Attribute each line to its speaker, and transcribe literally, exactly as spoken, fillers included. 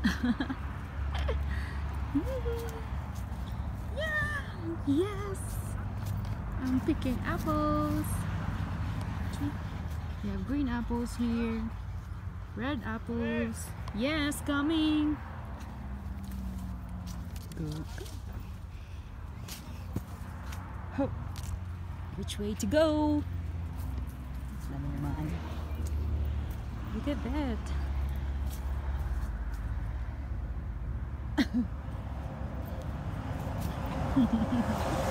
Speaker 1: Yeah, yes. I'm picking apples. We have green apples here. Red apples. Yes, coming. Go, go. Ho. Which way to go? Dami naman. Look at that.